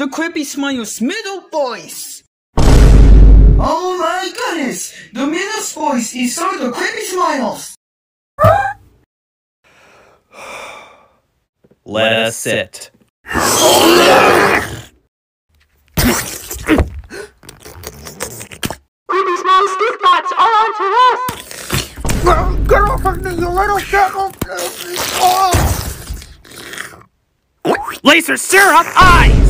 The Creepy Smiles middle voice! Oh my goodness! The middle voice is so the Creepy Smiles! Let us sit. Creepy Smiles stick bots are on to us! Get off of me, you little devil! Laser syrup, aye!